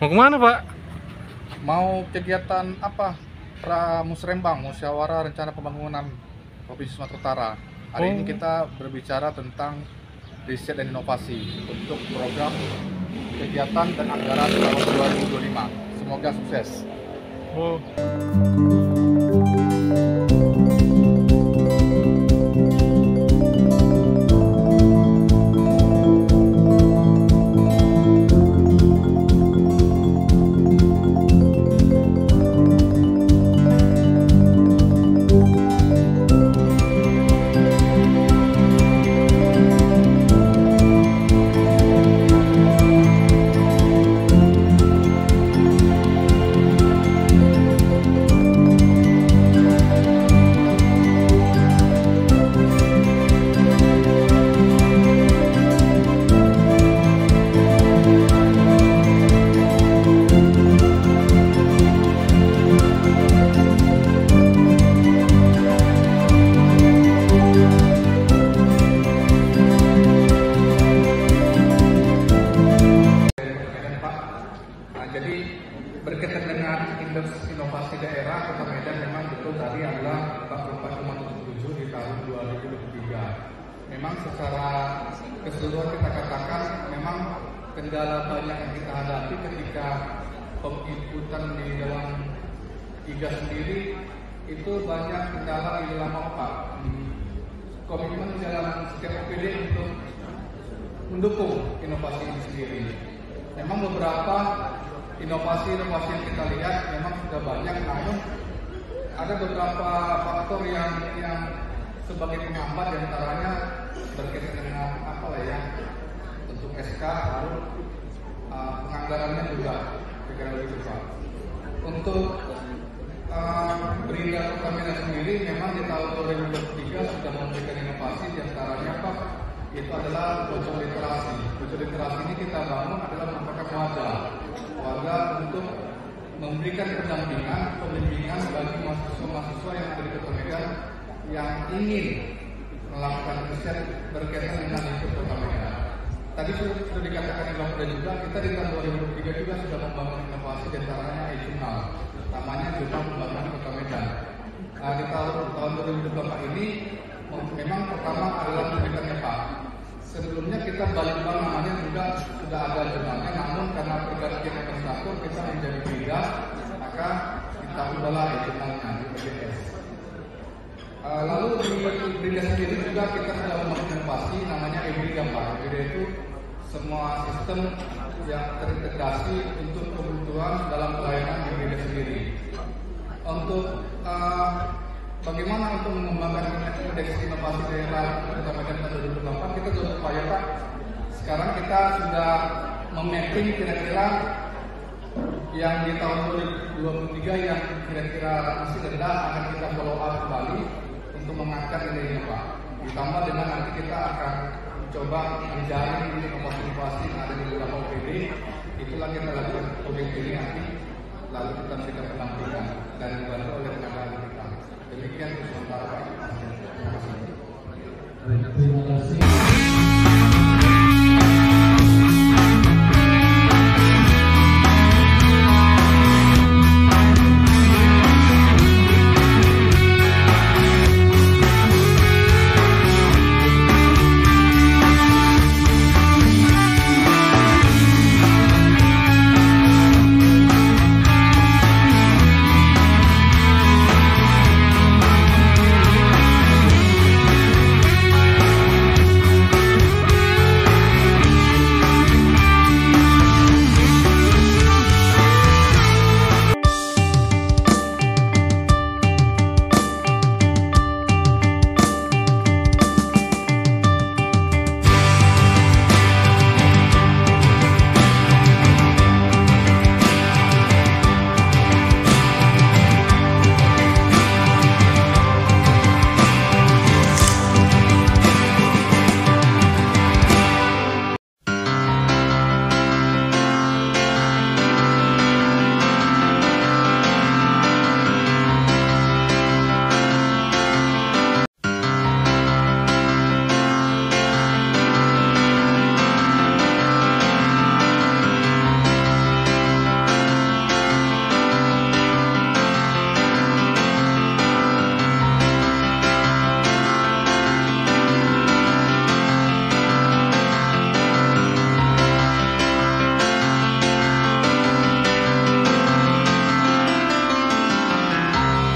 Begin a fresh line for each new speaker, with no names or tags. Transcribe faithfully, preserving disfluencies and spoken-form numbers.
Mau kemana, Pak?
Mau kegiatan apa? Pramusrembang, Musyawarah Rencana Pembangunan Provinsi Sumatera Utara. Hari
Oh.
ini kita berbicara tentang riset dan inovasi untuk program kegiatan dan anggaran tahun dua ribu dua puluh lima. Semoga sukses.
Oh.
Jadi berkaitan dengan indeks inovasi daerah Kota Medan memang betul tadi adalah empat puluh empat koma tujuh tujuh di tahun dua ribu dua puluh tiga. Memang secara keseluruhan kita katakan memang kendala banyak yang kita hadapi ketika penginputan di dalam I G A sendiri itu banyak kendala di dalam apa? Komitmen dalam setiap O P D untuk mendukung inovasi ini sendiri. Memang beberapa inovasi-inovasi yang kita lihat memang sudah banyak, namun ada beberapa faktor yang yang sebagai penghambat diantaranya berkaitan dengan apa lah ya, untuk S K lalu uh, penganggarannya juga kira-kira begitu Pak. Untuk uh, Berindah Kota Medan sendiri memang di tahun dua ribu dua puluh tiga sudah memberikan inovasi diantaranya Pak, itu adalah bocor literasi. Bocor literasi ini kita bangun adalah merupakan wadah wadah untuk memberikan pendampingan, pembimbingan bagi mahasiswa-mahasiswa yang ada di Kota Medan yang ingin melakukan riset berkaitan dengan lingkup Kota Medan. Tadi sudah, sudah dikatakan di Bapak juga, kita di tahun dua ribu dua puluh tiga juga sudah membangun inovasi diantaranya e-jurnal, namanya Jurnal Pembangunan Kota Medan. Nah, di tahun, tahun dua ribu dua puluh empat ini memang pertama adalah penelitiannya Pak. Sebelumnya kita Balitbang namanya juga sudah ada jurnalnya, namun karena pergantian administrator kita menjadi beda, maka kita ubahlah ya jurnalnya di B G S. Uh, lalu di Brinda sendiri juga kita sudah membangun inovasi namanya e-Brinda Pak. E-Brinda itu semua sistem yang terintegrasi untuk kebutuhan dalam pelayanan e-Brinda sendiri. Untuk uh, bagaimana untuk mengembangkan indeks inovasi daerah Kota Medan tahun dua ribu delapan, kita sudah upaya Pak. Sekarang kita sudah memapping kira-kira yang di tahun dua ribu dua puluh tiga yang kira-kira masih rendah akan kita follow up kembali untuk mengangkat nilainya Pak. Ditambah dengan nanti kita akan mencoba menjaring inovasi-inovasi yang ada di beberapa O P D. Itulah kita lakukan proyek ini nanti, lalu kita berikan pendampingan dan dibantu oleh tenaga kita. Demikian untuk sementara Pak. Terima kasih.
Terima kasih.